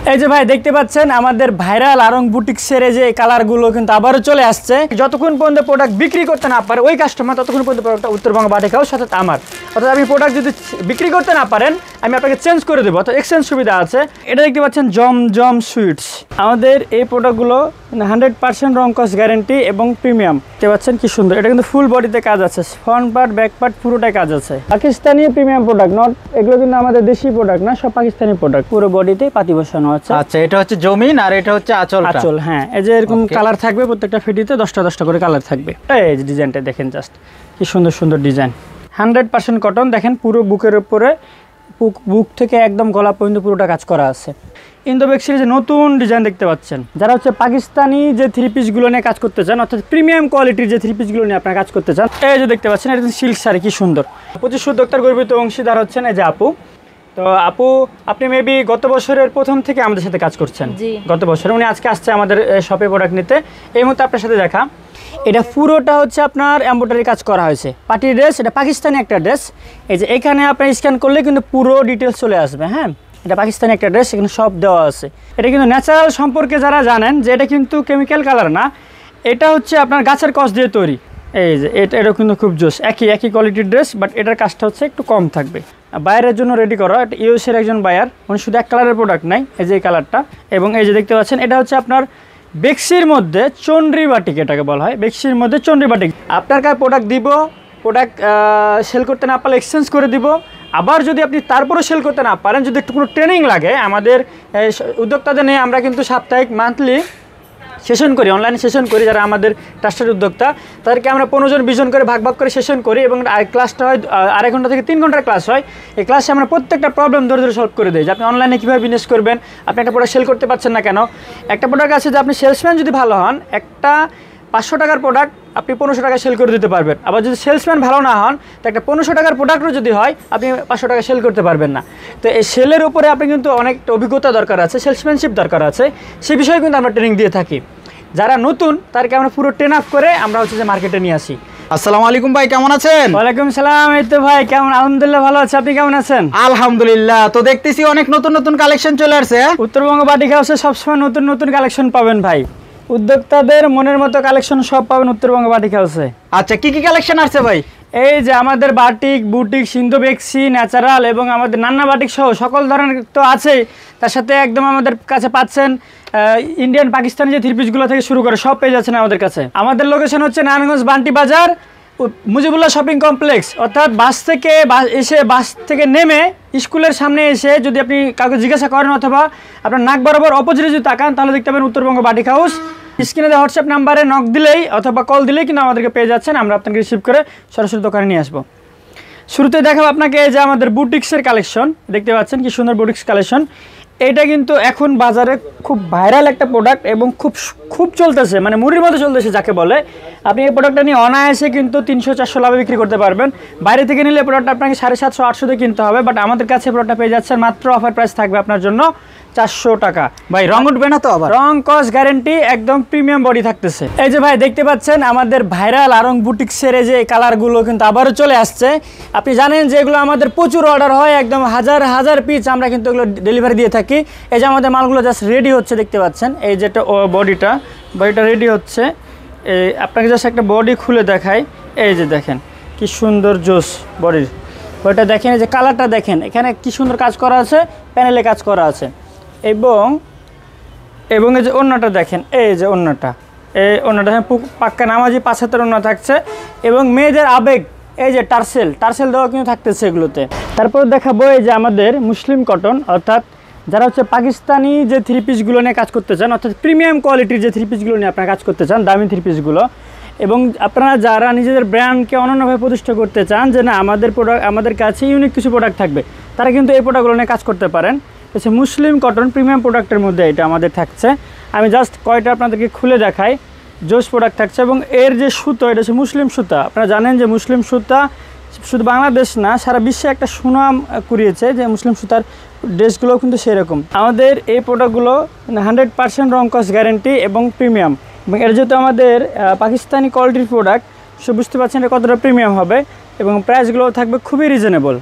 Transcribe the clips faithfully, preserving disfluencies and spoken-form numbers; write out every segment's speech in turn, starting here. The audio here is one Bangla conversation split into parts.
এই যে ভাই দেখতে পাচ্ছেন আমাদের ভাইরাল আরং বুটিক্সের এই যে কালারগুলো কিন্তু আবারও চলে আসছে। যতক্ষণ পর্যন্ত প্রোডাক্ট বিক্রি করতে না পারে ওই কাস্টমার ততক্ষণ পর্যন্ত প্রোডাক্টটা উত্তরবঙ্গ বাটিক হাউস সাথে আমার, অর্থাৎ আপনি প্রোডাক্ট যদি বিক্রি করতে না পারেন আমি আপনাকে চেঞ্জ করে দেবো, অর্থাৎ এক্সচেঞ্জ সুবিধা আছে। এটা দেখতে পাচ্ছেন জমজম সুইটস, আমাদের এই প্রোডাক্টগুলো হান্ড্রেড পার্সেন্ট রং কস গ্যারেন্টি এবং প্রিমিয়াম। দেখতে পাচ্ছেন কি সুন্দর, এটা কিন্তু ফুল বডিতে কাজ আছে, ফ্রন্ট পার্ট ব্যাক পার্ট পুরোটাই কাজ আছে। পাকিস্তানি প্রিমিয়াম প্রোডাক্ট, নট এগুলো কিন্তু আমাদের দেশি প্রোডাক্ট না, সব পাকিস্তানি প্রোডাক্ট। পুরো বডিতে পাতি বসানো আছে। আচ্ছা, এটা হচ্ছে জমিন আর এটা হচ্ছে আঁচল। আঁচল, হ্যাঁ। এই যে এরকম কালার থাকবে, প্রত্যেকটা ফিটিতে দশটা দশটা করে কালার থাকবে। এই যে ডিজাইনটা দেখেন, জাস্ট কি সুন্দর সুন্দর ডিজাইন। হান্ড্রেড পার্সেন্ট কটন, দেখেন পুরো বুকের উপরে, বুক থেকে একদম গলা পর্যন্ত পুরোটা কাজ করা আছে। ইন্দোবেক সিরিজে নতুন ডিজাইন দেখতে পাচ্ছেন। যারা হচ্ছে পাকিস্তানি যে থ্রি পিসগুলো নিয়ে কাজ করতে চান, অর্থাৎ প্রিমিয়াম কোয়ালিটির যে থ্রি পিসগুলো নিয়ে আপনারা কাজ করতে চান, এই যে দেখতে পাচ্ছেন এটা সিল্ক শাড়ি, কি সুন্দর। পঁচিশ উদ্যোক্তার গর্বিত অংশীদার হচ্ছেন এই যে আপু। তো আপু, আপনি মেবি গত বছরের প্রথম থেকে আমাদের সাথে কাজ করছেন। গত বছর উনি আজকে আসছে আমাদের শপে প্রোডাক্ট নিতে। এই মুহূর্তে আপনার সাথে দেখা, এটা পুরোটা হচ্ছে আপনার এমব্রয়ডারি কাজ করা হয়েছে, পার্টি ড্রেস। এটা পাকিস্তানি একটা ড্রেস। এই যে এখানে আপনি স্ক্যান করলে কিন্তু পুরো ডিটেলস চলে আসবে। হ্যাঁ, এটা পাকিস্তানি একটা ড্রেস, এখানে সব দেওয়া আছে। এটা কিন্তু ন্যাচারাল সম্পর্কে যারা জানেন যে এটা কিন্তু কেমিক্যাল কালার না, এটা হচ্ছে আপনার গাছের কস দিয়ে তৈরি। এই যে এটা এটা কিন্তু খুব জোস, একই একই কোয়ালিটির ড্রেস, বাট এটার কাজটা হচ্ছে একটু কম থাকবে। বাইরের জন্য রেডি করা, এটা ইউএসের একজন বায়ার, উনি শুধু এক কালারের প্রোডাক্ট নাই, এই যে এই কালারটা। এবং এই যে দেখতে পাচ্ছেন এটা হচ্ছে আপনার বেক্সির মধ্যে চন্ডী বাটিক, এটাকে বলা হয় বেক্সির মধ্যে চন্ডী বাটিক। আপনার কাছে প্রোডাক্ট দিব, প্রোডাক্ট সেল করতে না পারলে এক্সচেঞ্জ করে দিব। আবার যদি আপনি তারপরে সেল করতে না পারেন, যদি একটু কোনো ট্রেনিং লাগে, আমাদের উদ্যোক্তাদের নিয়ে আমরা কিন্তু সাপ্তাহিক মান্থলি সেশন করি, অনলাইনে সেশন করি। যারা আমাদের ট্রাস্টেড উদ্যোক্তা তাদেরকে আমরা পনেরো জন বিশ জন করে ভাগ ভাগ করে সেশন করি, এবং ক্লাসটা হয় আড়াই ঘন্টা থেকে তিন ঘন্টার ক্লাস হয়। এই ক্লাসে আমরা প্রত্যেকটা প্রবলেম ধরে ধরে সলভ করে দিই, যে আপনি অনলাইনে কীভাবে বিজনেস করবেন, আপনি একটা প্রোডাক্ট সেল করতে পারছেন না কেন। একটা প্রোডাক্ট আছে যে আপনি সেলসম্যান যদি ভালো হন, একটা পাঁচশো টাকার প্রোডাক্ট আপনি পনেরোশো টাকা সেল করে দিতে পারবেন। আবার যদি সেলসম্যান ভালো না হন, তো একটা পনেরোশো টাকার প্রোডাক্টও যদি হয় আপনি পাঁচশো টাকা সেল করতে পারবেন না। তো এই সেলের উপরে আপনি কিন্তু অনেক অভিজ্ঞতা দরকার আছে, সেলসম্যানশিপ দরকার আছে, সেই বিষয়ে কিন্তু আমরা ট্রেনিং দিয়ে থাকি। যারা নতুন তাদেরকে আমরা পুরো ট্রেন আপ করে আমরা হচ্ছে যে মার্কেটে নিয়ে আসি। আসসালামু আলাইকুম ভাই, কেমন আছেন? ওয়ালাইকুম সালাম। এই তো ভাই, কেমন? আলহামদুলিল্লাহ ভালো আছে, আপনি কেমন আছেন? আলহামদুলিল্লাহ। তো দেখতেছি অনেক নতুন নতুন কালেকশন চলে আসছে। উত্তরবঙ্গ বাটিক হাউসে সবসময় নতুন নতুন কালেকশন পাবেন ভাই, উদ্যোক্তাদের মনের মতো কালেকশন সব পাবেন উত্তরবঙ্গ বাটিক হাউসে। আচ্ছা, কি কি কালেকশন আসছে ভাই? এই যে আমাদের বাটিক, বুটিক, সিন্ধুবেক্সি, ন্যাচারাল এবং আমাদের নান্না বাটিক সহ সকল ধরনের তো আছেই। তার সাথে একদম আমাদের কাছে পাচ্ছেন ইন্ডিয়ান পাকিস্তানি যে থ্রি পিসগুলো থেকে শুরু করে সব পেয়ে যাচ্ছেন আমাদের কাছে। আমাদের লোকেশন হচ্ছে নারায়ণগঞ্জ বান্টি বাজার, মুজিবুল্লাহ শপিং কমপ্লেক্স, অর্থাৎ বাস থেকে এসে বাস থেকে নেমে স্কুলের সামনে এসে যদি আপনি কাউকে জিজ্ঞাসা করেন অথবা আপনার নাক বরাবর অপোজিটে যদি তাকান, তাহলে দেখতে পাবেন উত্তরবঙ্গ বাটিক হাউস। স্ক্রিনে দেওয়া হোয়াটসঅ্যাপ নাম্বারে নক দিলেই অথবা কল দিলেই কিন্তু আমাদেরকে পেয়ে যাচ্ছেন, আমরা আপনাকে রিসিভ করে সরাসরি দোকানে নিয়ে আসবো। শুরুতে দেখাবো আপনাকে এই যে আমাদের বুটিক্সের কালেকশন, দেখতে পাচ্ছেন কি সুন্দর বুটিক্স কালেকশন। এটা কিন্তু এখন বাজারে খুব ভাইরাল একটা প্রোডাক্ট এবং খুব খুব চলতেছে, মানে মুড়ির মতো চলতেছে যাকে বলে। আপনি এই প্রোডাক্টটা নিয়ে অনায়াসে কিন্তু তিনশো চারশো লাভে বিক্রি করতে পারবেন। বাইরে থেকে নিলে প্রোডাক্টটা আপনাকে সাড়ে সাতশো আটশোতে কিনতে হবে, বাট আমাদের কাছে প্রোডাক্টটা পেয়ে যাচ্ছেন মাত্র অফার প্রাইস থাকবে আপনার জন্য চারশো টাকা। ভাই রং উঠবে না তো? আবার রং কস গ্যারেন্টি, একদম প্রিমিয়াম বডি থাকতেছে। এই যে ভাই দেখতে পাচ্ছেন আমাদের ভাইরাল আরং বুটিক্সের এই যে কালারগুলো কিন্তু আবারও চলে আসছে। আপনি জানেন যে এগুলো আমাদের প্রচুর অর্ডার হয়, একদম হাজার হাজার পিস আমরা কিন্তু এগুলো ডেলিভারি দিয়ে থাকি। এই যে আমাদের মালগুলো জাস্ট রেডি হচ্ছে, দেখতে পাচ্ছেন এই যেটা বডিটা বডিটা রেডি হচ্ছে। এই আপনাকে জাস্ট একটা বডি খুলে দেখাই, এই যে দেখেন কি সুন্দর জোস বডির বডিটা, দেখেন এই যে কালারটা দেখেন, এখানে কি সুন্দর কাজ করা আছে, প্যানেলে কাজ করা আছে। এবং এবং এই যে ওড়নাটা দেখেন, এই যে ওড়নাটা, এই ওড়নাটা পাক্কা নামাজি পাঁচ হাতের ওড়না থাকছে। এবং মেয়েদের আবেগ, এই যে টার্সেল টার্সেল দেওয়া কিন্তু থাকতেছে এগুলোতে। তারপর দেখাবো এই যে আমাদের মুসলিম কটন, অর্থাৎ যারা হচ্ছে পাকিস্তানি যে থ্রি পিসগুলো নিয়ে কাজ করতে চান, অর্থাৎ প্রিমিয়াম কোয়ালিটির যে থ্রি পিসগুলো নিয়ে আপনারা কাজ করতে চান, দামি থ্রি পিসগুলো, এবং আপনারা যারা নিজেদের ব্র্যান্ডকে অনন্যভাবে প্রতিষ্ঠা করতে চান যে না আমাদের প্রোডাক্ট আমাদের কাছে ইউনিক কিছু প্রোডাক্ট থাকবে, তারা কিন্তু এই প্রোডাক্টগুলো নিয়ে কাজ করতে পারেন। হচ্ছে মুসলিম কটন প্রিমিয়াম প্রোডাক্টের মধ্যে এটা আমাদের থাকছে। আমি জাস্ট কয়টা আপনাদেরকে খুলে দেখাই, জোস প্রোডাক্ট থাকছে। এবং এর যে সুতো, এটা হচ্ছে মুসলিম সুতা। আপনারা জানেন যে মুসলিম সুতা শুধু বাংলাদেশ না, সারা বিশ্বে একটা সুনাম কুড়িয়েছে, যে মুসলিম সুতার ড্রেসগুলো কিন্তু সেরকম। আমাদের এই প্রোডাক্টগুলো হান্ড্রেড পার্সেন্ট রং কস গ্যারেন্টি এবং প্রিমিয়াম, এবং এটা যেহেতু আমাদের পাকিস্তানি কোয়ালিটির প্রোডাক্ট, সে বুঝতে পারছেন এটা কতটা প্রিমিয়াম হবে, এবং প্রাইসগুলো থাকবে খুবই রিজনেবল।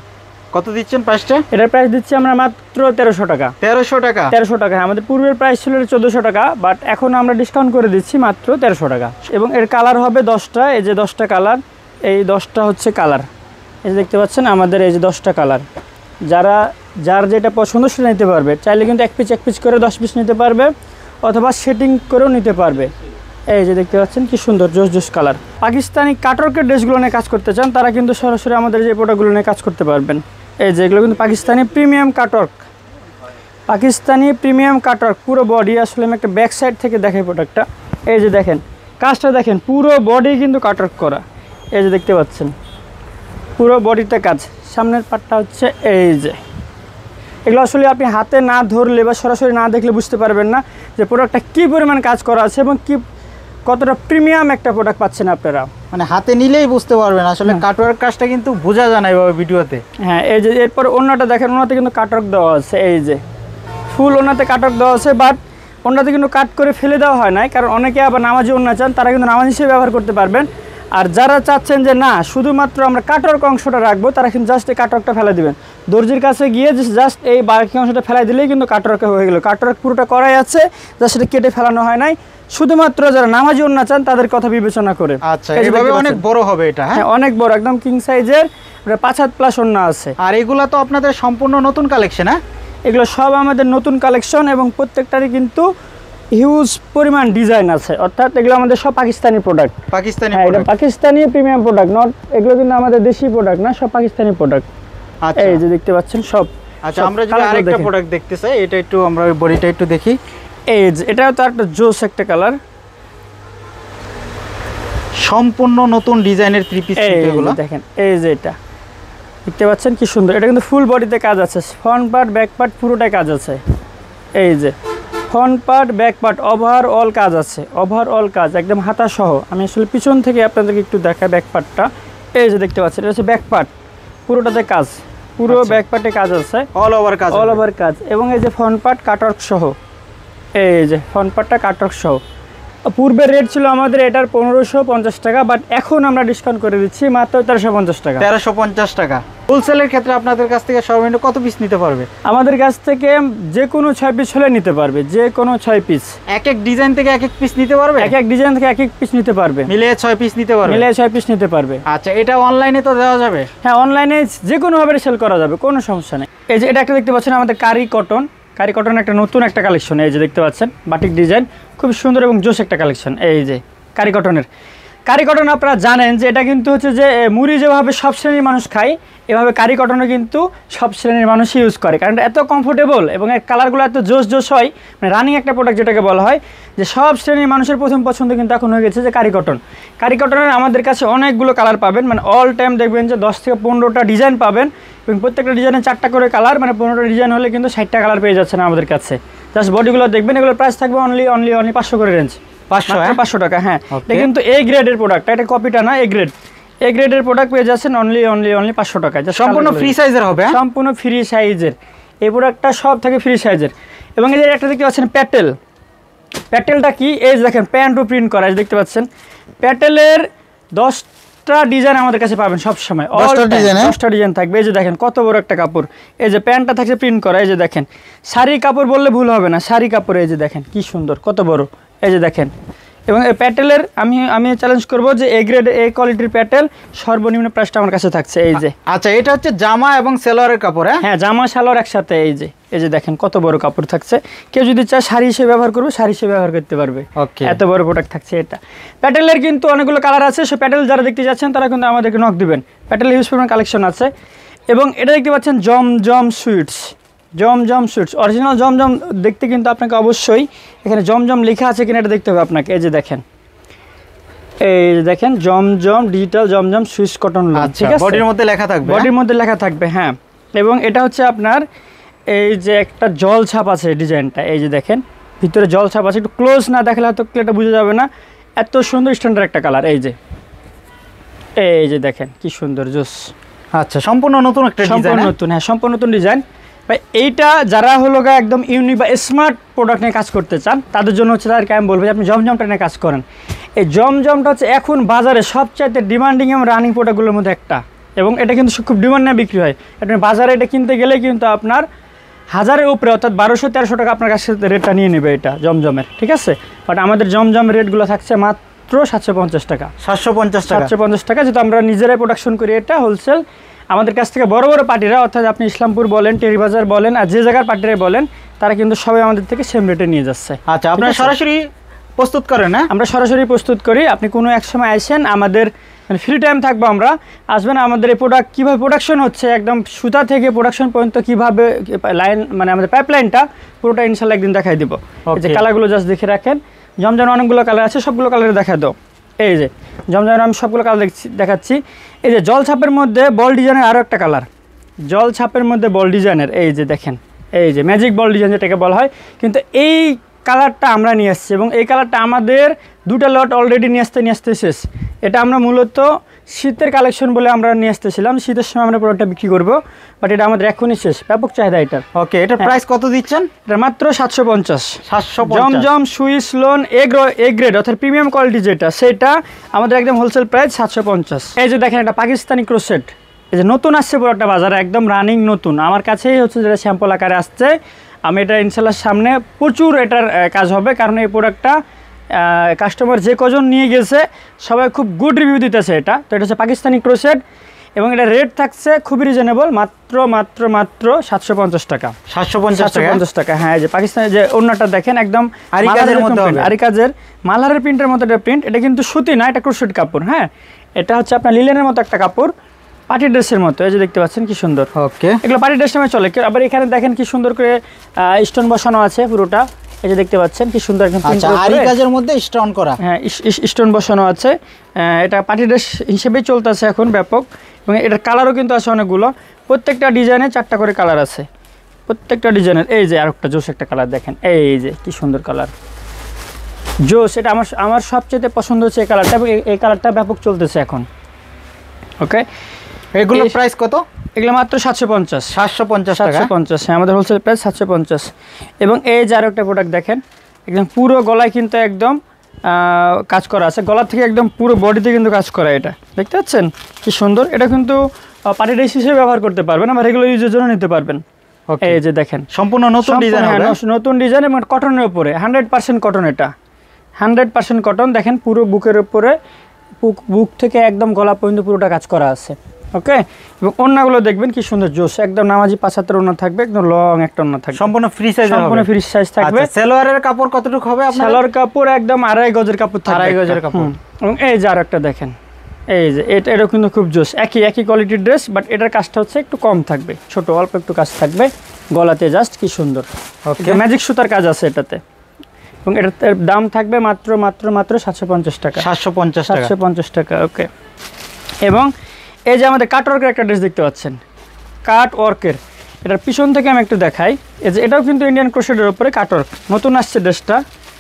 কত দিচ্ছেন প্রাইসটা? এটার প্রাইস দিচ্ছি আমরা মাত্র তেরোশো টাকা। তেরোশো টাকা? তেরোশো টাকা। আমাদের পূর্বের প্রাইস ছিল চোদ্দোশো টাকা, বাট এখন আমরা ডিসকাউন্ট করে দিচ্ছি মাত্র তেরোশো টাকা। এবং এর কালার হবে দশটা, এই যে দশটা কালার, এই দশটা হচ্ছে কালার, এই যে দেখতে পাচ্ছেন আমাদের এই যে দশটা কালার। যারা যার যেটা পছন্দ সেটা নিতে পারবে, চাইলে কিন্তু এক পিস এক পিস করে দশ পিস নিতে পারবে, অথবা সেটিং করেও নিতে পারবে। এই যে দেখতে পাচ্ছেন কি সুন্দর জোস জোস কালার। পাকিস্তানি কাটওয়ার্কের ড্রেসগুলো নিয়ে কাজ করতে চান তারা কিন্তু সরাসরি আমাদের যে প্রোডাক্টগুলো নিয়ে কাজ করতে পারবেন। এই যে এগুলো কিন্তু Pakistani premium cutwork, Pakistani premium cutwork পুরো বডি। আসলে আমি একটা ব্যাক সাইড থেকে দেখাই প্রোডাক্টটা। এই যে দেখেন কাজটা দেখেন, পুরো বডি কিন্তু কাটওয়ার্ক করা। এই যে দেখতে পাচ্ছেন পুরো বডিতে কাজ। সামনের পার্টটা হচ্ছে এই যে, এগুলো আসলে আপনি হাতে না ধরলে বা সরাসরি না দেখলে বুঝতে পারবেন না যে প্রোডাক্টটা কী পরিমাণ কাজ করা আছে এবং কি কতটা প্রিমিয়াম একটা প্রোডাক্ট পাচ্ছেন আপনারা। মানে হাতে নিলেই বুঝতে পারবেন আসলে কাটওয়ার্ক কাজটা কিন্তু বোঝা যায় না এইভাবে ভিডিওতে। হ্যাঁ, এই যে এরপর ওনাটা দেখেন, ওনাতে কিন্তু কাটওয়ার্ক দেওয়া আছে। এই যে ফুল ওনাতে কাটওয়ার্ক দেওয়া আছে, বাট ওনাতে কিন্তু কাট করে ফেলে দেওয়া হয় নাই, কারণ অনেকে আবার নামাজি ওনা চান, তারা কিন্তু নামাজ হিসেবে ব্যবহার করতে পারবেন। আর যারা চাচ্ছেন যে না শুধুমাত্র আমরা কাটওয়ার্ক অংশটা রাখবো, তারা কিন্তু জাস্ট এই কাটওয়ার্কটা ফেলে দিবেন। দর্জির কাছে গিয়ে জাস্ট এই বাকি অংশটা ফেলাই দিলেই কিন্তু কাটওয়ার্ক হয়ে গেল। কাটওয়ার্ক পুরোটা করাই আছে, জাস্ট এটা কেটে ফেলানো হয় নাই। শুধুমাত্র যারা নামাজি ওন্না চান তাদের কথা বিবেচনা করে। আচ্ছা, এইভাবে অনেক বড় হবে এটা? হ্যাঁ, অনেক বড়, একদম কিং সাইজের, পাঁচ হাত প্লাস ওন্না আছে। আর এগুলো তো আপনাদের সম্পূর্ণ নতুন কালেকশন? হ্যাঁ, এগুলো সব আমাদের নতুন কালেকশন এবং প্রত্যেকটারই কিন্তু হিউজ পরিমাণ ডিজাইন আছে। অর্থাৎ এগুলো আমাদের সব পাকিস্তানি প্রোডাক্ট। পাকিস্তানি হ্যাঁ, এটা পাকিস্তানি প্রিমিয়াম প্রোডাক্ট, নট এগুলো কিন্তু আমাদের দেশি প্রোডাক্ট না, সব পাকিস্তানি প্রোডাক্ট। আচ্ছা, এই যে দেখতে পাচ্ছেন সব। আচ্ছা, আমরা যদি আরেকটা প্রোডাক্ট দেখতে চাই, এটা একটু আমরা ওই বডিটা একটু দেখি। এই যে এটাও তো একটা জোস একটা কালার, সম্পূর্ণ নতুন ডিজাইনের থ্রি পিস এগুলো দেখেন। এই যে এটা দেখতে পাচ্ছেন কি সুন্দর, এটা কিন্তু ফুল বডিতে কাজ আছে, ফ্রন্ট পার্ট ব্যাক পার্ট পুরোটাই কাজ আছে। এই যে front part back part overall কাজ আছে, ওভারঅল কাজ একদম হাতা সহ। আমি আসলে পিছন থেকে আপনাদেরকে একটু দেখাই ব্যাক পার্টটা। এই যে দেখতে পাচ্ছেন এটা হচ্ছে ব্যাক পার্ট, পুরোটাতে কাজ, পুরো ব্যাক পার্টে কাজ আছে, অল ওভার কাজ, অল ওভার কাজ। এবং এই যে ফ্রন্ট পার্ট কাটওয়ার্ক সহ, এই যে ফ্রন্ট পার্টটা কাটওয়ার্ক সহ। পূর্বের রেট ছিল আমাদের এটার পনেরোশো পঞ্চাশ টাকা, বাট এখন আমরা ডিসকাউন্ট করে দিচ্ছি মাত্র তেরোশো পঞ্চাশ টাকা। তেরোশো পঞ্চাশ টাকা। হোলসেলের ক্ষেত্রে আপনাদের কাছ থেকে সর্বনিম্ন কত পিস নিতে পারবে? আমাদের কাছ থেকে যে কোনো ছয় পিস হলে নিতে পারবে, যে কোনো ছয় পিস। এক এক ডিজাইন থেকে এক এক পিস নিতে পারবে? এক এক ডিজাইন থেকে এক এক পিস নিতে পারবে, মিলিয়ে ছয় পিস নিতে পারবে? মিলিয়ে ছয় পিস নিতে পারবে। আচ্ছা, এটা অনলাইনে তো দেওয়া যাবে? হ্যাঁ, অনলাইনে যে কোনোভাবে সেল করা যাবে, কোনো সমস্যা নেই। এই যে এটা একটা দেখতে পাচ্ছেন আমাদের কারি কটন, কারি কটন একটা নতুন একটা কালেকশন। এই যে দেখতে পাচ্ছেন বাটিক ডিজাইন, খুব সুন্দর এবং জোশ একটা কালেকশন। এই যে কারি কটনের, কারি কটন আপনারা জানেন যে এটা কিন্তু হচ্ছে যে মুড়ি যেভাবে সব শ্রেণীর মানুষ খায়, এভাবে কারি কটনও কিন্তু সব শ্রেণীর মানুষই ইউজ করে, কারণ এত কমফোর্টেবল এবং এর কালারগুলো এত জোশ জোশ হয়, মানে রানিং একটা প্রোডাক্ট যেটাকে বলা হয়, যে সব শ্রেণীর মানুষের প্রথম পছন্দ কিন্তু এখন হয়ে গেছে যে কারি কটন। কারি কটনের আমাদের কাছে অনেকগুলো কালার পাবেন, মানে অল টাইম দেখবেন যে দশ থেকে পনেরোটা ডিজাইন পাবেন, এবং প্রত্যেকটা ডিজাইনে চারটা করে কালার, মানে পনেরোটা ডিজাইন হলে কিন্তু ষাটটা কালার পেয়ে যাচ্ছেন আমাদের কাছে। জাস্ট বডিগুলো দেখবেন, এগুলোর প্রাইস থাকবে অনলি অনলি অনলি পাঁচশো করে রেঞ্জ, পাঁচশো পাঁচশো টাকা। হ্যাঁ, এটা কিন্তু এ গ্রেডের প্রোডাক্ট, এটা কপিটা না, এ গ্রেড। এ গ্রেডের প্রোডাক্ট পেয়ে যাচ্ছেন অনলি অনলি অনলি পাঁচশো টাকা। সম্পূর্ণ ফ্রি সাইজের হবে? সম্পূর্ণ ফ্রি সাইজের এই প্রোডাক্টটা, সব থেকে ফ্রি সাইজের। এবং এই যে একটা দেখতে পাচ্ছেন প্যাটেল, প্যাটেলটা কি, এই দেখেন প্যান্টও প্রিন্ট করা, দেখতে পাচ্ছেন প্যাটেলের দশটা ডিজাইন আমাদের কাছে পাবেন সব সময়, দশটা ডিজাইন থাকবে। এই যে দেখেন কত বড় একটা কাপড়, এই যে প্যান্টটা থাকছে প্রিন্ট করা। এই যে দেখেন শাড়ি কাপড় বললে ভুল হবে না, শাড়ি কাপড়। এই যে দেখেন কি সুন্দর, কত বড়। এই যে দেখেন, এবং এই প্যাটেলের আমি আমি চ্যালেঞ্জ করবো যে এ গ্রেড এ কোয়ালিটির প্যাটেল সর্বনিম্ন প্রাইসটা আমার কাছে থাকছে। এই যে আচ্ছা, এটা হচ্ছে জামা এবং সালোয়ারের কাপড়? হ্যাঁ, হ্যাঁ, জামা সালোয়ার একসাথে। এই যে এই যে দেখেন কত বড় কাপড় থাকছে, কেউ যদি চায় শাড়ি হিসেবে ব্যবহার করবে, শাড়ি হিসেবে ব্যবহার করতে পারবে। ওকে, এত বড় প্রোডাক্ট থাকছে এটা। প্যাটেলের কিন্তু অনেকগুলো কালার আছে, সে প্যাটেল যারা দেখতে যাচ্ছেন তারা কিন্তু আমাদেরকে নক দিবেন, প্যাটেল হিউজ পরিমাণ কালেকশন আছে। এবং এটা দেখতে পাচ্ছেন Zamzam sweets, Zamzam sweets original Zamzam দেখতে কিন্তু আপনাকে অবশ্যই এখানে জমজম লেখা আছে কিনা এটা দেখতে হবে আপনাকে। এই যে দেখেন, এই যে দেখেন Zamzam digital Zamzam Swiss cotton, ঠিক আছে, বডির মধ্যে লেখা থাকবে, বডির মধ্যে লেখা থাকবে। হ্যাঁ, এবং এটা হচ্ছে আপনার এই যে একটা জল ছাপ আছে ডিজাইনটা, এই যে দেখেন ভিতরে জল ছাপ আছে, একটু ক্লোজ না দেখলে হয়তো এটা বোঝা যাবে না, এত সুন্দর স্ট্যান্ডার্ড একটা কালার। এই যে এই যে দেখেন কি সুন্দর জোস। আচ্ছা, সম্পূর্ণ নতুন একটা ডিজাইন, সম্পূর্ণ নতুন। হ্যাঁ, সম্পূর্ণ নতুন ডিজাইন। ভাই এইটা যারা হলো গা একদম ইউনিক বা স্মার্ট প্রোডাক্ট নিয়ে কাজ করতে চান তাদের জন্য হচ্ছে, তাদেরকে আমি বলবো যে আপনি জমজমটা নিয়ে কাজ করেন। এই জমজমটা হচ্ছে এখন বাজারে সবচাইতে ডিমান্ডিং এবং রানিং প্রোডাক্টগুলোর মধ্যে একটা। এবং এটা কিন্তু খুব ডিমান্ডে বিক্রি হয়। আপনি বাজারে এটা কিনতে গেলে কিন্তু আপনার হাজারের উপরে অর্থাৎ বারোশো তেরোশো টাকা আপনার কাছে রেটটা নিয়ে নেবে এটা জমজমের, ঠিক আছে। বাট আমাদের জমজম রেটগুলো থাকছে মাত্র সাতশো পঞ্চাশ টাকা সাতশো পঞ্চাশ টাকা সাতশো পঞ্চাশ টাকা যেহেতু আমরা নিজেরাই প্রোডাকশন করি এটা হোলসেল। আমাদের কাছ থেকে বড় বড় পার্টিরা অর্থাৎ আপনি ইসলামপুর বলেন, টেরিবাজার বলেন, আর যে জায়গার পার্টিরাই বলেন তারা কিন্তু সবাই আমাদের থেকে সেম রেটে নিয়ে যাচ্ছে। আচ্ছা, আপনারা সরাসরি প্রস্তুত করেন? না, আমরা সরাসরি প্রস্তুত করি। আপনি কোনো এক সময় আসেন, আমাদের মানে ফ্রি টাইম থাকবো, আমরা আসবেন, আমাদের এই প্রোডাক্ট কীভাবে প্রোডাকশন হচ্ছে একদম সুতা থেকে প্রোডাকশন পর্যন্ত কীভাবে লাইন মানে আমাদের পাইপলাইনটা পুরোটা ইনশাল্লাহ একদিন দেখাই দিব। এই যে কালারগুলো জাস্ট দেখে রাখেন, জমজম অনেকগুলো কালার আছে, সবগুলো কালারে দেখা দাও। এই যে জমজম আমি সবগুলো কালার দেখছি দেখাচ্ছি। এই যে জল ছাপের মধ্যে বল ডিজাইনের আরও একটা কালার, জল ছাপের মধ্যে বল ডিজাইনের, এই যে দেখেন, এই যে ম্যাজিক বল ডিজাইন যেটাকে বলা হয়, কিন্তু এই কালারটা আমরা নিয়ে আসছি এবং এই কালারটা আমাদের দুটা লট অলরেডি নিয়ে আসতে নিয়ে আসতে শেষ। এটা আমরা মূলত শীতের কালেকশন বলে আমরা নিয়ে আসতেছিলাম, শীতের সময় আমরা প্রোডাক্টটা বিক্রি করবো, বাট এটা আমাদের এখনই শেষ, ব্যাপক চাহিদা এটার। ওকে, এটার প্রাইস কত দিচ্ছেন? এটা মাত্র সাতশো পঞ্চাশ। সাতশো Zamzam Swiss lawn A A grade অর্থাৎ প্রিমিয়াম কোয়ালিটি যেটা, সেটা আমাদের একদম হোলসেল প্রাইস সাতশো পঞ্চাশ। এই যে দেখেন, এটা পাকিস্তানি ক্রোসেট, এই যে নতুন আসছে প্রোডাক্টটা বাজারে, একদম রানিং নতুন, আমার কাছেই হচ্ছে যেটা স্যাম্পল আকারে আসছে। আমি এটা ইনশাল্লাহ সামনে প্রচুর এটার কাজ হবে, কারণ এই প্রোডাক্টটা কাস্টমার যে কজন নিয়ে গেছে সবাই খুব গুড রিভিউ দিতেছে এটা। তো এটা হচ্ছে পাকিস্তানি ক্রোসেট এবং এটা রেট থাকছে খুবই রিজনেবল, মাত্র মাত্র মাত্র সাতশো পঞ্চাশ টাকা। সাতশো পঞ্চাশ পঞ্চাশ টাকা হ্যাঁ। এই যে পাকিস্তানের যে ওড়নাটা দেখেন, একদম আরি কাজের মধ্যে, আরি কাজের মালহারের প্রিন্টের মতো একটা প্রিন্ট। এটা কিন্তু সুতি না, এটা ক্রোসেট কাপড়। হ্যাঁ, এটা হচ্ছে আপনার লিলেনের মতো একটা কাপড়, পার্টি ড্রেসের মতো। এই যে দেখতে পাচ্ছেন কি সুন্দর। ওকে, এগুলো পার্টি ড্রেস নামে চলে। আবার এখানে দেখেন কি সুন্দর করে স্টোন বসানো আছে পুরোটা, এই যে দেখতে পাচ্ছেন কি সুন্দর একদম আরি কাজের মধ্যে স্টোন করা, হ্যাঁ স্টোন বসানো আছে। এটা পার্টি ড্রেস হিসেবেই চলতেছে এখন ব্যাপক, এবং এটার কালারও কিন্তু আছে অনেকগুলো, প্রত্যেকটা ডিজাইনে চারটা করে কালার আছে প্রত্যেকটা ডিজাইনের। এই যে আরেকটা জোস একটা কালার দেখেন, এই যে কি সুন্দর কালার জোস। এটা আমার আমার সবচেয়ে পছন্দ হচ্ছে এই কালারটা, এবং এই কালারটা ব্যাপক চলতেছে এখন। ওকে, এগুলোর প্রাইস কত? এগুলো মাত্র সাতশো পঞ্চাশ। সাতশো পঞ্চাশ সাতশো পঞ্চাশ হ্যাঁ, আমাদের হোলসেল প্রাইস সাতশো পঞ্চাশ। এবং এই যে আরও একটা প্রোডাক্ট দেখেন, একদম পুরো গলায় কিন্তু একদম কাজ করা আছে, গলা থেকে একদম পুরো বডিতে কিন্তু কাজ করা। এটা দেখতে পাচ্ছেন কি সুন্দর। এটা কিন্তু পার্টি ড্রেস হিসেবে ব্যবহার করতে পারবেন, আবার রেগুলার ইউজের জন্য নিতে পারবেন। এই যে দেখেন, সম্পূর্ণ নতুন ডিজাইন, নতুন ডিজাইন এবং কটনের উপরে, হান্ড্রেড পার্সেন্ট কটন। এটা হান্ড্রেড পার্সেন্ট কটন। দেখেন পুরো বুকের উপরে, বুক বুক থেকে একদম গলা পর্যন্ত পুরোটা কাজ করা আছে। ওকে, এবং ওড়নাগুলো দেখবেন কি সুন্দর জোস, একদম নামাজি পাঁচাত্তর ওড়না থাকবে, একদম লং একটা ওড়না থাকবে, সম্পূর্ণ ফ্রি সাইজ, সম্পূর্ণ ফ্রি সাইজ থাকবে। সালোয়ারের কাপড় কতটুকু হবে আপনার? সালোয়ার কাপড় একদম আড়াই গজের কাপড় থাকবে, আড়াই গজের কাপড়। এবং এই যে আরেকটা দেখেন, এই যে এটা এটা কিন্তু খুব জোস, একই একই কোয়ালিটির ড্রেস, বাট এটার কাজটা হচ্ছে একটু কম থাকবে, ছোট অল্প একটু কাজ থাকবে গলাতে, জাস্ট কি সুন্দর। ওকে, ম্যাজিক সুতার কাজ আছে এটাতে, এবং এটার দাম থাকবে মাত্র মাত্র মাত্র সাতশো পঞ্চাশ টাকা। সাতশো পঞ্চাশ সাতশো পঞ্চাশ টাকা। ওকে, এবং এই যে আমাদের কাট ওয়ার্কের একটা ড্রেস দেখতে পাচ্ছেন, কাট ওয়ার্কের, এটার পিছন থেকে আমি একটু দেখাই। এই যে এটাও কিন্তু ইন্ডিয়ান ক্রোশেটের উপরে কাট ওয়ার্ক, নতুন আসছে ড্রেসটা,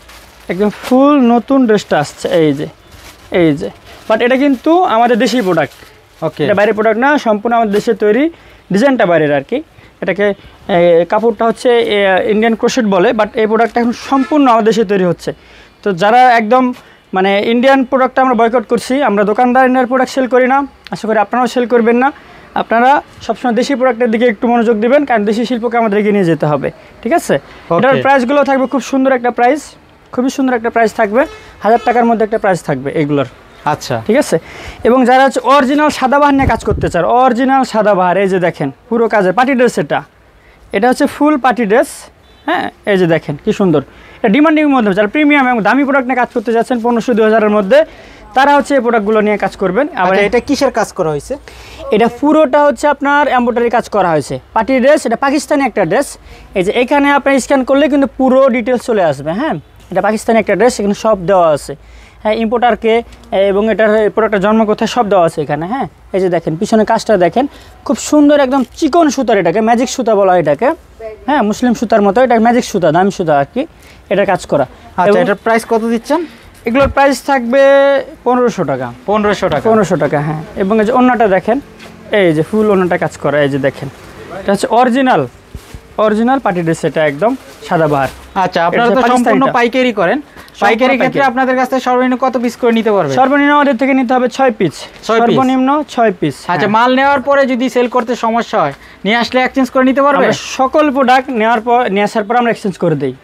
একদম ফুল নতুন ড্রেসটা আসছে। এই যে এই যে বাট এটা কিন্তু আমাদের দেশি প্রোডাক্ট। ওকে, এটা বাইরের প্রোডাক্ট না, সম্পূর্ণ আমাদের দেশে তৈরি, ডিজাইনটা বাইরের আর কি। এটাকে কাপড়টা হচ্ছে ইন্ডিয়ান ক্রোশেট বলে, বাট এই প্রোডাক্টটা এখন সম্পূর্ণ আমাদের দেশে তৈরি হচ্ছে। তো যারা একদম মানে ইন্ডিয়ান প্রোডাক্টটা আমরা বয়কট করছি, আমরা দোকানদার ইন্ডিয়ান প্রোডাক্ট সেল করি না, আশা করি আপনারাও সেল করবেন না। আপনারা সবসময় দেশি প্রোডাক্টের দিকে একটু মনোযোগ দিবেন, কারণ দেশি শিল্পকে আমাদের এগিয়ে নিয়ে যেতে হবে, ঠিক আছে। এটার প্রাইসগুলো থাকবে খুব সুন্দর একটা প্রাইস, খুবই সুন্দর একটা প্রাইস থাকবে, হাজার টাকার মধ্যে একটা প্রাইস থাকবে এগুলোর। আচ্ছা, ঠিক আছে। এবং যারা হচ্ছে অরিজিনাল সাদাবাহার নিয়ে কাজ করতে চান, অরিজিনাল সাদাবাহার, এই যে দেখেন পুরো কাজের পার্টি ড্রেস, এটা এটা হচ্ছে ফুল পার্টি ড্রেস। হ্যাঁ, এই যে দেখেন কি সুন্দর, এটা ডিমান্ডিং মধ্যে যারা প্রিমিয়াম এবং দামি প্রোডাক্ট নিয়ে কাজ করতে যাচ্ছেন পনেরোশো দুই হাজারের মধ্যে, তারা হচ্ছে এই প্রোডাক্টগুলো নিয়ে কাজ করবেন। আবার এটা কিসের কাজ করা হয়েছে? এটা পুরোটা হচ্ছে আপনার এমব্রয়ডারি কাজ করা হয়েছে, পার্টি ড্রেস, এটা পাকিস্তানি একটা ড্রেস। এই যে এখানে আপনি স্ক্যান করলে কিন্তু পুরো ডিটেলস চলে আসবে। হ্যাঁ, এটা পাকিস্তানি একটা ড্রেস, এখানে সব দেওয়া আছে। হ্যাঁ, ইম্পোর্টারকে এবং এটার প্রোডাক্টের জন্ম কোথায় সব দেওয়া আছে এখানে। হ্যাঁ, এই যে দেখেন পিছনে কাজটা দেখেন, খুব সুন্দর একদম চিকন সুতার, এটাকে ম্যাজিক সুতা বলা হয় এটাকে। হ্যাঁ, মুসলিম সুতার মতো, এটা ম্যাজিক সুতা, দামি সুতা আর কি, এটা কাজ করা। আচ্ছা, এটার প্রাইস কত দিচ্ছেন? এগুলোর প্রাইস থাকবে পনেরোশো টাকা। পনেরোশো টাকা পনেরোশো টাকা হ্যাঁ। এবং এই যে ওড়নাটা দেখেন, এই যে ফুল ওড়নাটা কাজ করা, এই যে দেখেন, এটা হচ্ছে অরিজিনাল অরিজিনাল পার্টি ড্রেস, এটা একদম সাদাবাহার। আচ্ছা, আপনারা তো সম্পূর্ণ পাইকারি করেন, পাইকারি ক্ষেত্রে আপনাদের কাছ থেকে সর্বনিম্ন কত পিস করে নিতে পারবে? সর্বনিম্ন আমাদের থেকে নিতে হবে ছয় পিস, সর্বনিম্ন ছয় পিস। আচ্ছা, মাল নেওয়ার পরে যদি সেল করতে সমস্যা হয়, নিয়ে আসলে এক্সচেঞ্জ করে নিতে পারবে? সকল প্রোডাক্ট নেওয়ার পর নিয়ে আসার পর আমরা এক্সচেঞ্জ করে দেই।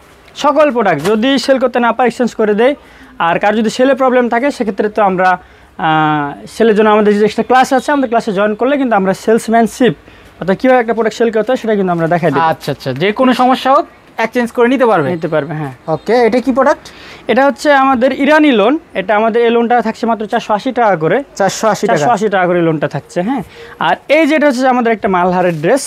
সকল প্রোডাক্ট যদি সেল করতে না পারে এক্সচেঞ্জ করে দেই। আর কার যদি সেলে প্রবলেম থাকে সেক্ষেত্রে তো আমরা সেলের জন্য আমাদের যে এক্সট্রা ক্লাস আছে, আমাদের ক্লাসে জয়েন করলে কিন্তু আমরা সেলসম্যানশিপ অর্থাৎ কীভাবে একটা প্রোডাক্ট সেল করতে হয় সেটা কিন্তু আমরা দেখাই দিই। আচ্ছা আচ্ছা, যে কোনো সমস্যা হোক এক্সচেঞ্জ করে নিতে পারবে? নিতে পারবে, হ্যাঁ। ওকে, এটা কি প্রোডাক্ট? এটা হচ্ছে আমাদের ইরানি লোন। এটা আমাদের এই লোনটা থাকছে মাত্র চারশো আশি টাকা করে, চারশো আশি টাকা চারশো আশি টাকা করে লোনটা থাকছে, হ্যাঁ। আর এই যেটা হচ্ছে আমাদের একটা মালহারের ড্রেস।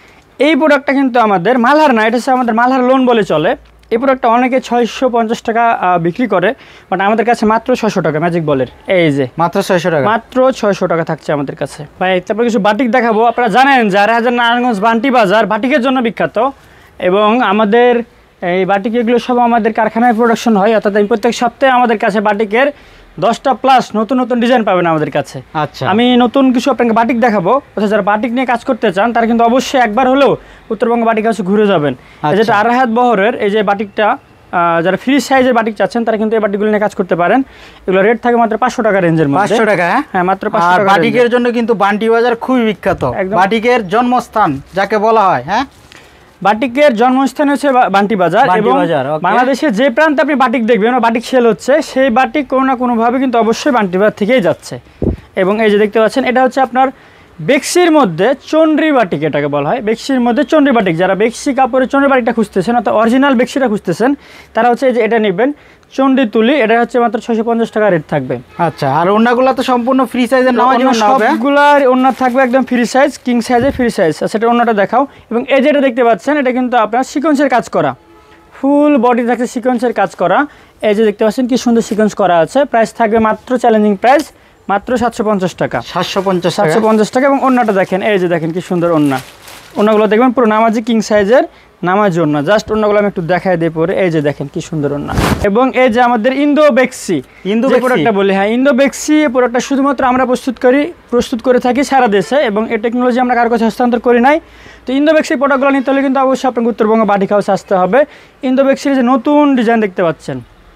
এই প্রোডাক্টটা কিন্তু আমাদের মালহার না, এটা হচ্ছে আমাদের মালহার লোন বলে চলে। এই প্রোডাক্টটা অনেকে ছয়শো পঞ্চাশ টাকা বিক্রি করে, বাট আমাদের কাছে মাত্র ছয়শো টাকা ম্যাজিক বলের। এই যে মাত্র ছয়শো টাকা, মাত্র ছয়শো টাকা থাকছে আমাদের কাছে। ভাই তারপর কিছু বাটিক দেখাবো। আপনারা জানেন যে হাজার নারায়ণগঞ্জ বান্টি বাজার বাটিকের জন্য বিখ্যাত, এবং আমাদের এই বাটিক এগুলো সব আমাদের কারখানায় প্রোডাকশন হয়, অর্থাৎ আমি প্রত্যেক সপ্তাহে আমাদের কাছে বাটিকের দশটা প্লাস নতুন নতুন ডিজাইন পাবেন আমাদের কাছে। আচ্ছা, আমি নতুন কিছু আপনাকে বাটিক দেখাবো। অর্থাৎ যারা বাটিক নিয়ে কাজ করতে চান তারা কিন্তু অবশ্যই একবার হলেও উত্তরবঙ্গ বাটিক হাউসে ঘুরে যাবেন। যেটা আড়াইহাত বহরের এই যে বাটিকটা, যারা ফ্রি সাইজের বাটিক চাচ্ছেন তারা কিন্তু এই বাটিকগুলো নিয়ে কাজ করতে পারেন। এগুলো রেট থাকে মাত্র পাঁচশো টাকা রেঞ্জের মধ্যে। পাঁচশো টাকা, হ্যাঁ, মাত্র পাঁচশো টাকা। বাটিকের জন্য কিন্তু বান্টি বাজার খুবই বিখ্যাত, বাটিকের জন্মস্থান যাকে বলা হয়। হ্যাঁ, বাটিকের জন্মস্থান হচ্ছে বান্টি বাজার, এবং বাংলাদেশের যে প্রান্তে আপনি বাটিক দেখবেন বাটিক সেল হচ্ছে, সেই বাটিক কোনো না কোনোভাবে কিন্তু অবশ্যই বান্টি বাজার থেকেই যাচ্ছে। এবং এই যে দেখতে পাচ্ছেন, এটা হচ্ছে আপনার বেক্সির মধ্যে চন্ডি বাটিক, এটাকে বলা হয় বেক্সির মধ্যে চন্ডি বাটিক। যারা বেক্সি কাপড়ের চন্ডি বাটিকটা খুঁজতেছেন অর্থাৎ অরিজিনাল বেক্সিটা খুঁজতেছেন, তারা হচ্ছে এই যে এটা নেবেন চন্ডি তুলি। এটা হচ্ছে মাত্র ছয়শো পঞ্চাশ টাকা রেট থাকবে। আচ্ছা, আর ওন্নাগুলো তো সম্পূর্ণ ফ্রি সাইজের, সবগুলার ওন্না থাকবে একদম ফ্রি সাইজ, কিং সাইজের ফ্রি সাইজ। সেটা ওন্নাটা দেখাও। এবং এই যেটা দেখতে পাচ্ছেন, এটা কিন্তু আপনার সিকোয়েন্সের কাজ করা, ফুল বডি থাকছে সিকোয়েন্সের কাজ করা। এই যে দেখতে পাচ্ছেন কি সুন্দর সিকোয়েন্স করা আছে। প্রাইস থাকবে মাত্র চ্যালেঞ্জিং প্রাইস মাত্র সাতশো পঞ্চাশ টাকা, সাতশো পঞ্চাশ সাতশো পঞ্চাশ টাকা। এবং ওন্নাটা দেখেন, এই যে দেখেন কি সুন্দর ওন্না। ওন্নাগুলো দেখবেন পুরো নামাজি কিং সাইজের নামাজি ওন্না। জাস্ট ওন্নাগুলো আমি একটু দেখাই দিই পরে। এই যে দেখেন কি সুন্দর ওন্না। এবং এই যে আমাদের ইন্দো বেক্সি, ইন্দো প্রোডাক্টটা বলি, হ্যাঁ ইন্দো বেক্সি প্রোডাক্টটা শুধুমাত্র আমরা প্রস্তুত করি প্রস্তুত করে থাকি সারা দেশে, এবং এই টেকনোলজি আমরা কারো কাছে হস্তান্তর করি নাই। তো ইন্দো বেক্সি প্রোডাক্টগুলো নিতে হলে কিন্তু অবশ্যই আপনাকে উত্তরবঙ্গ বাটিক হাউসে আসতে হবে। ইন্দো বেক্সির যে নতুন ডিজাইন দেখতে পাচ্ছেন,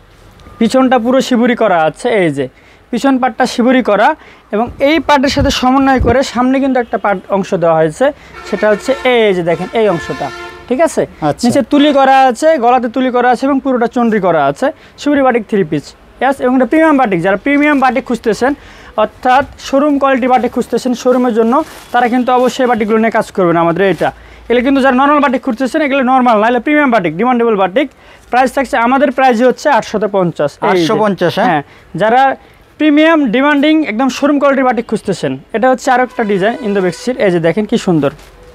পিছনটা পুরো শিবুরি করা আছে। এই যে পিছন পাটটা শিবুরি করা, এবং এই পার্টের সাথে সমন্বয় করে সামনে কিন্তু একটা পার্ট অংশ দেওয়া হয়েছে, সেটা হচ্ছে এই যে দেখেন এই অংশটা, ঠিক আছে। নিচে তুলি করা আছে, গলাতে তুলি করা আছে, এবং পুরোটা চন্ডি করা আছে। শিবুরি বাটিক থ্রি পিস, ইয়াস। এবং এটা প্রিমিয়াম বাটিক, যারা প্রিমিয়াম বাটিক খুঁজতেছেন অর্থাৎ শোরুম কোয়ালিটি বাটিক খুঁজতেছেন শোরুমের জন্য, তারা কিন্তু অবশ্যই বাটিকগুলো নিয়ে কাজ করবেন আমাদের এটা। এগুলো কিন্তু যারা নর্মাল বাটিক খুঁজতেছেন এগুলো নর্মাল না, এগুলো premium batik, demandable batik. Price থাকছে আমাদের প্রাইস হচ্ছে আটশো পঞ্চাশ, আটশো পঞ্চাশ। হ্যাঁ, যারা প্রিমিয়াম ডিমান্ডিং একদম শোরুম কোয়ালিটির বাটিক খুঁজতেছেন, এটা হচ্ছে আরও একটা ডিজাইন ইন্দো বেক্সির। এই যে দেখেন কি সুন্দর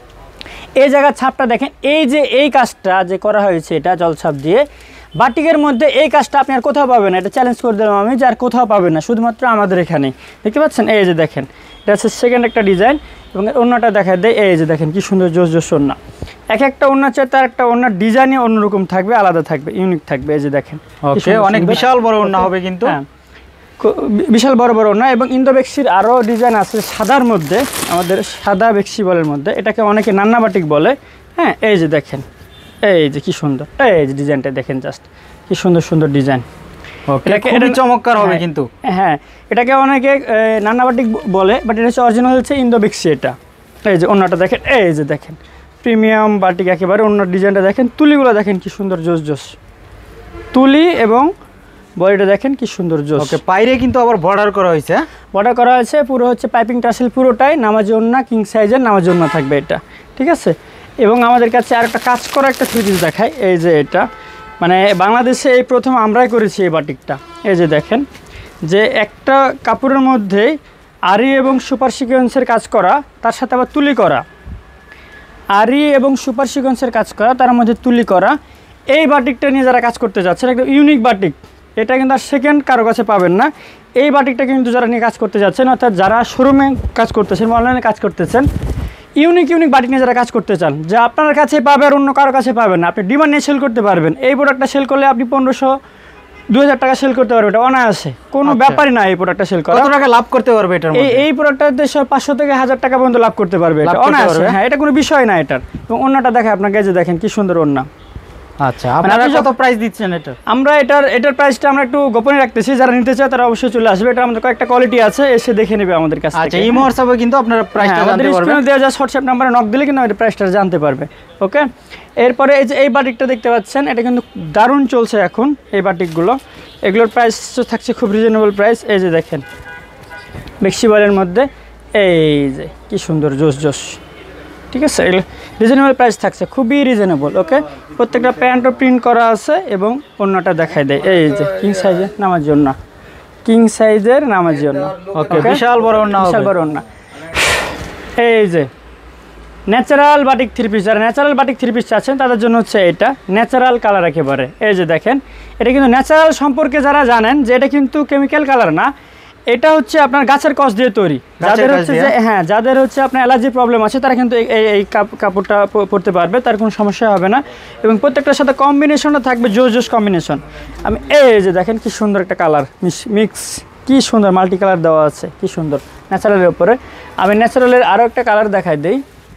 এই জায়গার ছাপটা দেখেন। এই যে এই কাজটা যে করা হয়েছে, এটা জলছাপ দিয়ে বাটিকের মধ্যে এই কাজটা আপনি আর কোথাও পাবেন না। এটা চ্যালেঞ্জ করে দিলাম আমি যে আর কোথাও পাবেন না, শুধুমাত্র আমাদের এখানে। দেখতে পাচ্ছেন, এই যে দেখেন এটা হচ্ছে সেকেন্ড একটা ডিজাইন। এবং ওন্নাটা দেখা দেয়, এই যে দেখেন কি সুন্দর জোস জোস ওন্না। এক একটা ওন্না চাই তার একটা ওন্নার ডিজাইনই অন্যরকম থাকবে, আলাদা থাকবে, ইউনিক থাকবে। এই যে দেখেন অনেক বিশাল বড় ওন্না হবে কিন্তু, হ্যাঁ বিশাল বড় বড় ওন্না। এবং ইন্দো বেক্সির আরও ডিজাইন আছে সাদার মধ্যে, আমাদের সাদা বেক্সি বলের মধ্যে, এটাকে অনেকে নান্না বাটিক বলে। হ্যাঁ, এই যে দেখেন এই যে কি সুন্দর, এই যে ডিজাইনটা দেখেন, জাস্ট কি সুন্দর সুন্দর ডিজাইন। এটা চমৎকার হবে কিন্তু। হ্যাঁ, এটাকে অনেকে নান্না বাটিক বলে, বাট এটা হচ্ছে অরিজিনাল হচ্ছে ইন্দো বেক্সি। এটা এই যে ওন্নাটা দেখেন, এই যে দেখেন প্রিমিয়াম বাটিক একেবারে। ওন্নার ডিজাইনটা দেখেন, তুলিগুলো দেখেন কি সুন্দর জোস জোস তুলি, এবং বডিটা দেখেন কি সুন্দর জোস। ওকে, পাইরে কিন্তু আবার বর্ডার করা হয়েছে, বর্ডার করা হয়েছে পুরো হচ্ছে পাইপিং টাসেল পুরোটাই নামাজি ওন্না, কিং সাইজের নামাজি ওন্না থাকবে এটা, ঠিক আছে। এবং আমাদের কাছে আর একটা কাজ করা একটা থ্রি পিস দেখায়। এই যে এটা মানে বাংলাদেশে এই প্রথম আমরাই করেছি এই বাটিকটা। এই যে দেখেন যে একটা কাপড়ের মধ্যেই আরি এবং সুপার সিকোয়েন্সের কাজ করা, তার সাথে আবার তুলি করা, আরি এবং সুপার সিকোয়েন্সের কাজ করা, তার মধ্যে তুলি করা। এই বাটিকটা নিয়ে যারা কাজ করতে যাচ্ছেন, একটা ইউনিক বাটিক, এটা কিন্তু আর সেকেন্ড কারো কাছে পাবেন না। এই বাটিকটা কিন্তু যারা নিয়ে কাজ করতে যাচ্ছেন, অর্থাৎ যারা শোরুমে কাজ করতেছেন, অনলাইনে কাজ করতেছেন, ইউনিক ইউনিক বাটিক নিয়ে যারা কাজ করতে চান, যে আপনার কাছে পাবে আর অন্য কারো কাছে পাবেন না, আপনি ডিমান্ড নিয়ে সেল করতে পারবেন। এই প্রোডাক্টটা সেল করলে আপনি পনেরোশো দু হাজার টাকা সেল করতে পারবেন, এটা অনায়াসে, কোনো ব্যাপারই না। এই প্রোডাক্টটা সেল করা, কত টাকা লাভ করতে পারবে এটা? এই এই প্রোডাক্টটাতে পাঁচশো থেকে হাজার টাকা পর্যন্ত লাভ করতে পারবে, এটা অনায়াসে। হ্যাঁ, এটা কোনো বিষয় না এটার। এবং অন্যটা দেখে আপনাকে, যে দেখেন কি সুন্দর ওন্না, আচ্ছা, আপনারা কত প্রাইস দিচ্ছেন এটা? আমরা এটার এটার প্রাইসটা আমরা একটু গোপনে রাখতেছি, যারা নিতে চায় তারা অবশ্যই চলে আসবে। এটা আমাদের কয়েকটা কোয়ালিটি আছে, এসে দেখে নেবে আমাদের কাছে। আচ্ছা, ইমো হোয়াটসঅ্যাপে কিন্তু আপনারা প্রাইসটা জানতে পারবেন। স্ক্রিনে দেওয়া যায় হোয়াটসঅ্যাপ নম্বরে নক দিলে কিন্তু আমাদের প্রাইসটা জানতে পারবে। ওকে, এরপরে এই যে এই বাটিকটা দেখতে পাচ্ছেন, এটা কিন্তু দারুণ চলছে এখন এই বাটিকগুলো। এগুলোর প্রাইস থাকছে খুব রিজনেবল প্রাইস। এই যে দেখেন বেক্সিবলের মধ্যে, এই যে কি সুন্দর জোস জোস, ঠিক আছে, এগুলো রিজনেবল প্রাইস থাকছে, খুবই রিজনেবল। ওকে, প্রত্যেকটা প্যান্টও প্রিন্ট করা আছে এবং অন্যটা দেখাই দেয়। এই যে কিং সাইজের নামার জন্য, কিং সাইজের নামার জন্য। ওকে, বিশাল বড় ওন্না, বিশাল বড় ওন্না। এই যে ন্যাচারাল বাটিক থ্রি পিস, যারা ন্যাচারাল বাটিক থ্রি পিস চাচ্ছেন তাদের জন্য হচ্ছে এটা ন্যাচারাল কালার একেবারে। এই যে দেখেন, এটা কিন্তু ন্যাচারাল সম্পর্কে যারা জানেন যে এটা কিন্তু কেমিক্যাল কালার না, এটা হচ্ছে আপনার গাছের কষ দিয়ে তৈরি। যাদের হচ্ছে যে হ্যাঁ যাদের হচ্ছে আপনার অ্যালার্জি প্রবলেম আছে তারা কিন্তু এই এই কাপড়টা পরতে পারবে, তার কোনো সমস্যা হবে না। এবং প্রত্যেকটার সাথে কম্বিনেশনটা থাকবে জোস জোস কম্বিনেশন। আমি এই যে দেখেন কি সুন্দর একটা কালার মিক্স, কি সুন্দর মাল্টি কালার দেওয়া আছে, কি সুন্দর ন্যাচারালের উপরে। আমি ন্যাচারালের আরও একটা কালার দেখাই দিই,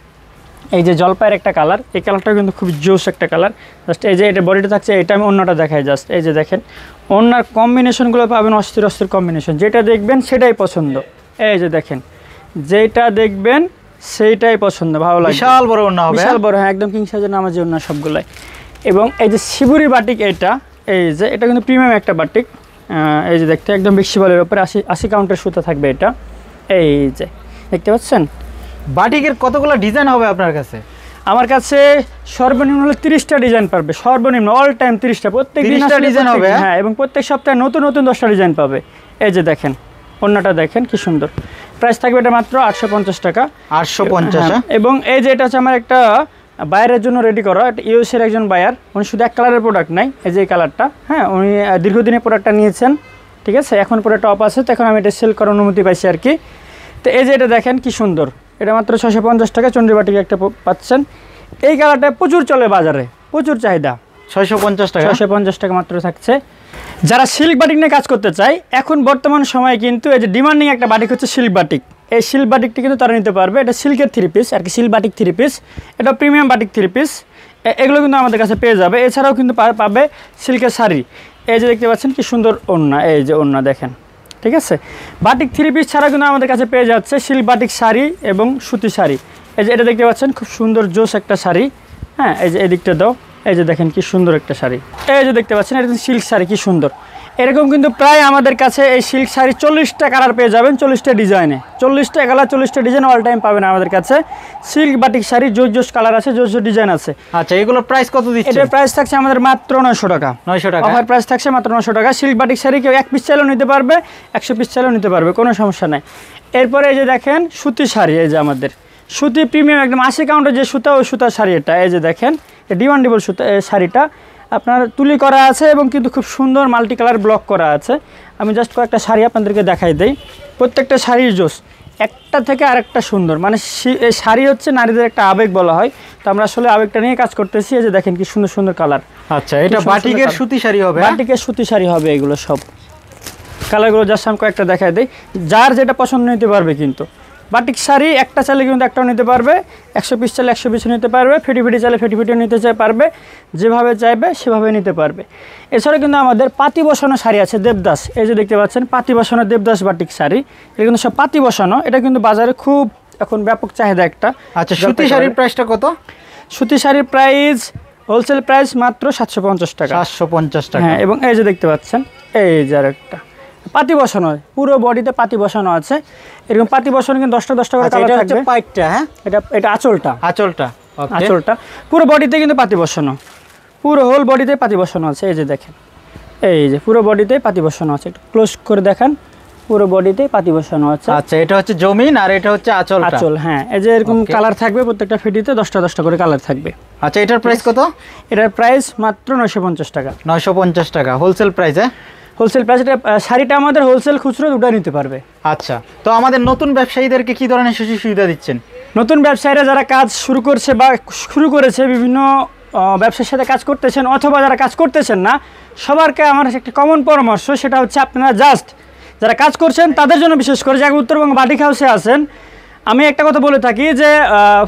এই যে জলপাইয়ের একটা কালার, এই কালারটা কিন্তু খুব জোস একটা কালার। জাস্ট এই যে এটা বডিটা থাকছে, এটা আমি অন্যটা দেখাই জাস্ট। এই যে দেখেন অন্যার কম্বিনেশনগুলো পাবেন অস্থির অস্থির কম্বিনেশন, যেটা দেখবেন সেটাই পছন্দ। এই যে দেখেন যেটা দেখবেন সেইটাই পছন্দ, ভালো লাগে। বিশাল বড় ওন্না হবে, বিশাল বড়, হ্যাঁ একদম কিং সাইজের নামাজি ওন্না সবগুলাই। এবং এই যে শিবুরি বাটিক, এটা এই যে এটা কিন্তু প্রিমিয়াম একটা বাটিক। এই যে দেখতে একদম বেক্সিবলের উপরে আশি আশি কাউন্টের সুতা থাকবে এটা। এই যে দেখতে পাচ্ছেন, বাটিকের কতগুলো ডিজাইন হবে আপনার কাছে? আমার কাছে সর্বনিম্ন হলে তিরিশটা ডিজাইন পাবে, সর্বনিম্ন অল টাইম তিরিশটা, প্রত্যেক দিন ডিজাইন হবে। হ্যাঁ, এবং প্রত্যেক সপ্তাহে নতুন নতুন দশটা ডিজাইন পাবে। এই যে দেখেন অন্যটা দেখেন কি সুন্দর, প্রাইস থাকবে এটা মাত্র আটশো পঞ্চাশ টাকা। আটশো পঞ্চাশ। এবং এই যে এটা হচ্ছে আমার একটা বায়ারের জন্য রেডি করা, এটা ইউএসের একজন বায়ার, উনি শুধু এক কালারের প্রোডাক্ট নাই, এই যে এই কালারটা, হ্যাঁ উনি দীর্ঘদিনের প্রোডাক্টটা নিয়েছেন, ঠিক আছে, এখন পরে টপ আছে, তো এখন আমি এটা সেল করার অনুমতি পাইছি আর কি। তো এই যে এটা দেখেন কি সুন্দর, এটা মাত্র ছশো পঞ্চাশ টাকা চন্ডীবাটিকে একটা পাচ্ছেন। এই কালারটা প্রচুর চলে বাজারে, প্রচুর চাহিদা। ছয়শো পঞ্চাশ টাকা, ছয়শো পঞ্চাশ টাকা মাত্র থাকছে। যারা সিল্ক বাটিক নিয়ে কাজ করতে চায়, এখন বর্তমান সময়ে কিন্তু এই যে ডিমান্ডিং একটা বাটিক হচ্ছে সিল্ক বাটিক। এই সিল্ক বাটিকটি কিন্তু তারা নিতে পারবে, এটা সিল্কের থ্রি পিস আর কি, সিল্ক বাটিক থ্রি পিস, এটা প্রিমিয়াম বাটিক থ্রি পিস, এগুলো কিন্তু আমাদের কাছে পেয়ে যাবে। এছাড়াও কিন্তু পাবে সিল্কের শাড়ি, এই যে দেখতে পাচ্ছেন কি সুন্দর ওড়না, এই যে ওড়না দেখেন, ঠিক আছে। বাটিক থ্রি পিস ছাড়া কিন্তু আমাদের কাছে পেয়ে যাচ্ছে সিল্ক বাটিক শাড়ি এবং সুতি শাড়ি। এই যে এটা দেখতে পাচ্ছেন খুব সুন্দর জোস একটা শাড়ি, হ্যাঁ এই যে এদিকটা দাও, এই যে দেখেন কি সুন্দর একটা শাড়ি, এই যে দেখতে পাচ্ছেন এটা সিল্ক শাড়ি, কি সুন্দর। এরকম কিন্তু প্রায় আমাদের কাছে এই সিল্ক শাড়ি চল্লিশটা কালার পেয়ে যাবেন, চল্লিশটা ডিজাইনে, চল্লিশটা কালার চল্লিশটা ডিজাইন অল টাইম পাবেন আমাদের কাছে। সিল্ক বাটিক শাড়ি জোস জোস কালার আছে, জোস জোস ডিজাইন আছে। আচ্ছা, এগুলোর প্রাইস কত দিচ্ছেন? এটার প্রাইস থাকছে আমাদের মাত্র নয়শো টাকা। নয়শো টাকা অফার প্রাইস থাকছে মাত্র নয়শো টাকা। সিল্ক বাটিক শাড়ি কেউ এক পিস চাইলেও নিতে পারবে, একশো পিস চাইলেও নিতে পারবে, কোনো সমস্যা নাই। এরপরে এই যে দেখেন সুতি শাড়ি, এই যে আমাদের সুতি প্রিমিয়াম একদম আশি কাউন্টের যে সুতা, ওই সুতার শাড়ি এটা। এই যে দেখেন ডিমান্ডেবল সুতা, এই শাড়িটা আপনার তুলি করা আছে এবং কিন্তু খুব সুন্দর মাল্টি কালার ব্লক করা আছে। আমি জাস্ট কয়েকটা শাড়ি আপনাদেরকে দেখাই দেই, প্রত্যেকটা শাড়ির জোস, একটা থেকে আরেকটা সুন্দর। মানে এই শাড়ি হচ্ছে নারীদের একটা আবেগ বলা হয়, তো আমরা আসলে আবেগটা নিয়ে কাজ করতেছি। এই যে দেখেন কি সুন্দর সুন্দর কালার। আচ্ছা, এটা বাটিকের সুতি শাড়ি হবে? বাটিকের সুতি শাড়ি হবে এগুলো সব। কালারগুলো জাস্ট আমি কয়েকটা দেখাই দিই, যার যেটা পছন্দ নিতে পারবে। কিন্তু বাটিক শাড়ি একটা চাইলে কিন্তু একটাও নিতে পারবে, একশো পিস চাইলে একশো পিসও নিতে পারবে, ফেটি ফেটি চাইলে ফেটি ফেটিও নিতে চাই পারবে, যেভাবে চাইবে সেভাবে নিতে পারবে। এছাড়া কিন্তু আমাদের পাতি বসানো শাড়ি আছে, দেবদাস, এই যে দেখতে পাচ্ছেন পাতি বসানো দেবদাস বাটিক শাড়ি, এটা কিন্তু সব পাতি বসানো, এটা কিন্তু বাজারে খুব এখন ব্যাপক চাহিদা একটা। আচ্ছা, সুতি শাড়ির প্রাইসটা কত? সুতি শাড়ির প্রাইস হোলসেল প্রাইস মাত্র সাতশো পঞ্চাশ টাকা। সাতশো পঞ্চাশ টাকা, হ্যাঁ। এবং এই যে দেখতে পাচ্ছেন এই যে আরেকটা পাতি বসানো, পুরো বডিতে পাতি বসানো আছে, এরকম পাতি বসানো কিন্তু দশটা দশটা করে কালার থাকবে। পাইটটা, হ্যাঁ এটা এটা আঁচলটা, আঁচলটা, আঁচলটা পুরো বডিতে কিন্তু পাতি বসানো, পুরো হোল বডিতে পাতি বসানো আছে। এই যে দেখেন, এই যে পুরো বডিতে পাতি বসানো আছে, একটু ক্লোজ করে দেখেন, পুরো বডিতে পাতি বসানো আছে। আচ্ছা, এটা হচ্ছে জমিন আর এটা হচ্ছে আঁচল। আঁচল, হ্যাঁ এই যে এরকম কালার থাকবে, প্রত্যেকটা ফিটিতে দশটা দশটা করে কালার থাকবে। আচ্ছা, এটার প্রাইস কত? এটার প্রাইস মাত্র নয়শো পঞ্চাশ টাকা। নয়শো পঞ্চাশ টাকা হোলসেল প্রাইস? হ্যাঁ, হোলসেল প্রাইস। এটা শাড়িটা আমাদের হোলসেল খুচরো দুটো নিতে পারবে। আচ্ছা, তো আমাদের নতুন ব্যবসায়ীদেরকে কি ধরনের সুযোগ সুবিধা দিচ্ছেন? নতুন ব্যবসায়ীরা যারা কাজ শুরু করছে বা শুরু করেছে, বিভিন্ন ব্যবসার সাথে কাজ করতেছেন, অথবা যারা কাজ করতেছেন না, সবারকে আমার একটা কমন পরামর্শ, সেটা হচ্ছে আপনারা জাস্ট যারা কাজ করছেন তাদের জন্য, বিশেষ করে যারা উত্তরবঙ্গ বাটিক হাউসে আছেন, আমি একটা কথা বলে থাকি যে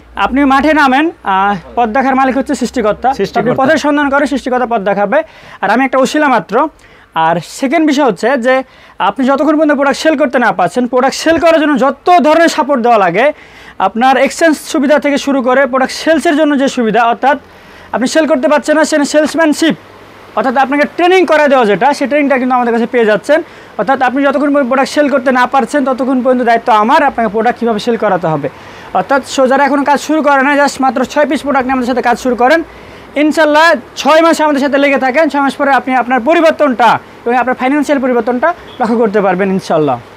আপনি মাঠে নামেন, আহ, পথ দেখার মালিক হচ্ছে সৃষ্টিকর্তা। সৃষ্টিকর্তা। আপনি পথের সন্ধান করে সৃষ্টিকর্তা পথ দেখাবে, আর আমি একটা ওসিলা মাত্র। আর সেকেন্ড বিষয় হচ্ছে যে আপনি যতক্ষণ পর্যন্ত প্রোডাক্ট সেল করতে না পারছেন, প্রোডাক্ট সেল করার জন্য যত ধরনের সাপোর্ট দেওয়া লাগে, আপনার এক্সচেঞ্জ সুবিধা থেকে শুরু করে প্রোডাক্ট সেলসের জন্য যে সুবিধা, অর্থাৎ আপনি সেল করতে পারছেন না, সেখানে সেলসম্যানশিপ অর্থাৎ আপনাকে ট্রেনিং করা দেওয়া যেটা, সেই ট্রেনিংটা কিন্তু আমাদের কাছে পেয়ে যাচ্ছেন। অর্থাৎ আপনি যতক্ষণ পর্যন্ত প্রোডাক্ট সেল করতে না পারছেন ততক্ষণ পর্যন্ত দায়িত্ব আমার, আপনাকে প্রোডাক্ট কীভাবে সেল করাতে হবে। অর্থাৎ সো যারা এখন কাজ শুরু করে না, জাস্ট মাত্র ছয় পিস প্রোডাক্ট নিয়ে আমাদের সাথে কাজ শুরু করেন, ইনশাল্লাহ ছয় মাস আমাদের সাথে লেগে থাকেন, ছয় মাস পরে আপনি আপনার পরিবর্তনটা এবং আপনার ফাইন্যান্সিয়াল পরিবর্তনটা লক্ষ্য করতে পারবেন ইনশাল্লাহ।